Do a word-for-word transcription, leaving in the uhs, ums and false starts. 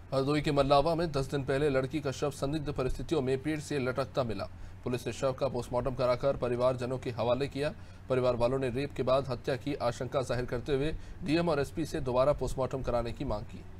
हरदोई के मल्लावा में दस दिन पहले लड़की का शव संदिग्ध परिस्थितियों में पेड़ से लटकता मिला। पुलिस ने शव का पोस्टमार्टम कराकर परिवारजनों के हवाले किया। परिवार वालों ने रेप के बाद हत्या की आशंका जाहिर करते हुए डीएम और एसपी से दोबारा पोस्टमार्टम कराने की मांग की।